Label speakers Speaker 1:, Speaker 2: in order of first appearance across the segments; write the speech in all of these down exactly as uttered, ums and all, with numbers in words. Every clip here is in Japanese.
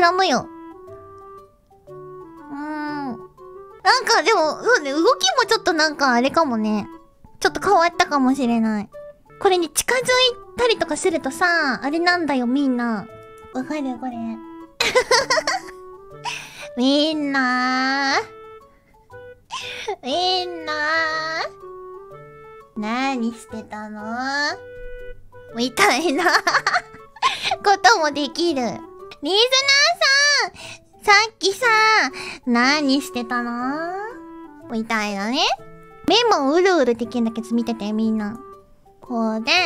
Speaker 1: 膨らむよ。うーん。なんかでも、そうね、動きもちょっとなんかあれかもね。ちょっと変わったかもしれない。これに近づいたりとかするとさ、あれなんだよみんな。わかるこれ。みんなー。みんなー。何してたのみたいなこともできる。リスナーさん、さっきさ、何してたのみたいなね。目もうるうるできるんだけど見ててみんな。こうで、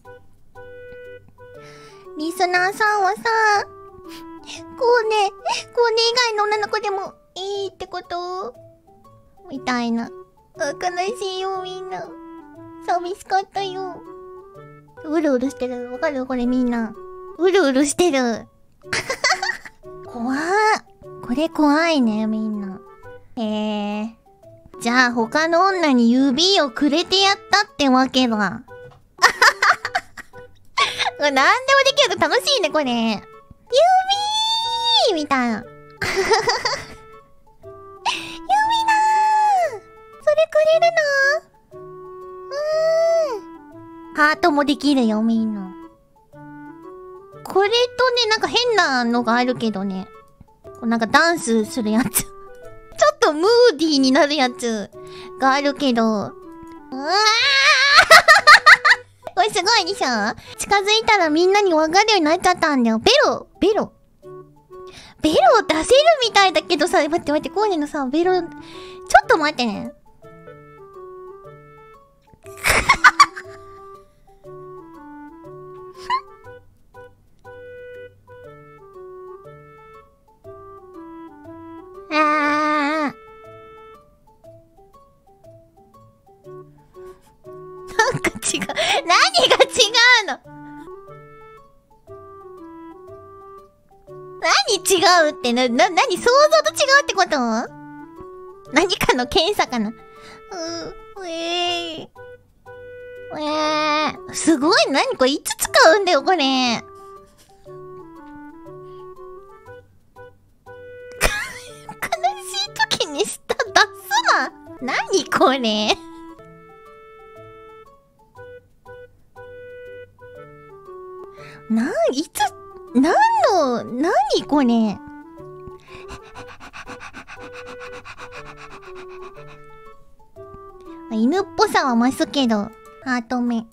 Speaker 1: リスナーさんはさ、こうね、こうね以外の女の子でもいいってことみたいな。悲しいよみんな。寂しかったよ。うるうるしてる。わかるこれみんな。うるうるしてる。怖い。これ怖いねみんな。へえ。じゃあ他の女に指をくれてやったってわけだ。何でもできると楽しいねこれ。指ーみたいな。指だー。それくれるの？うーん。ハートもできるよみんな。これとね、なんか変なのがあるけどね。なんかダンスするやつ。ちょっとムーディーになるやつがあるけど。うわーこれすごいでしょ？近づいたらみんなにわかるようになっちゃったんだよ。ベロベロベロを出せるみたいだけどさ、待って待って、コーネのさ、ベロ、ちょっと待ってね。あー。なんか違う。何が違うの？何違うってな、な、何想像と違うってこと？何かの検査かな？うー、うえー。うえー。すごい、何これいつ使うんだよ、これ。悲しい時に舌出すな。何これ。な、いつ、なんの、なにこれ。犬っぽさは増すけど、ハート目。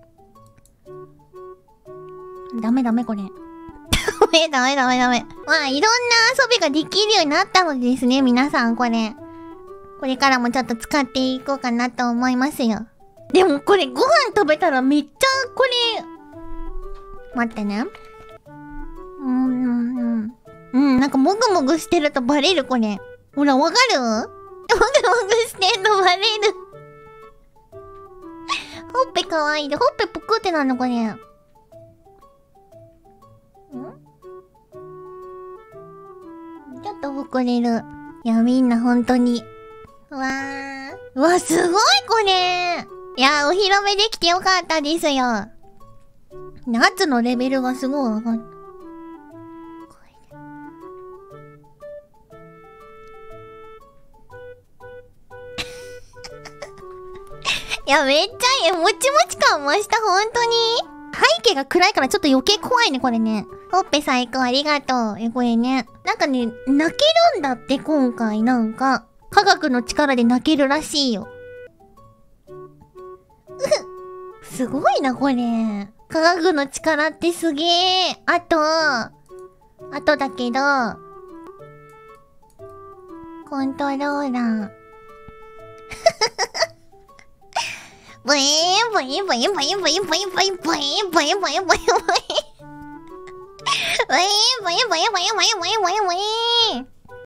Speaker 1: ダメダメこれ。ダメダメダメダメ。まあ、いろんな遊びができるようになったのでですね、皆さんこれ。これからもちょっと使っていこうかなと思いますよ。でもこれご飯食べたらめっちゃこれ、待ってね。うん、うん、うん。うん、なんかもぐもぐしてるとバレる、これ。ほら、わかる？もぐもぐしてんのバレる。ほっぺかわいいで、ほっぺぷくってなるの、これ。ん？ちょっと膨れる。いや、みんなほんとに。うわー。うわ、すごい、これ。いや、お披露目できてよかったですよ。夏のレベルがすごい上がる。いや、めっちゃいい。もちもち感増した、ほんとに。背景が暗いからちょっと余計怖いね、これね。ほっぺ最高、ありがとう。え、これね。なんかね、泣けるんだって、今回なんか。科学の力で泣けるらしいよ。うすごいな、これ。科学の力ってすげえ。あと、あとだけど、コントローラー。ブイーンブイーンブイーンブイーンブイーンブイーンブイーンブイーンブイーンブイーンブイーンブイーンブイーンブイーンブイーンブイーンブイーンブイーンブイーン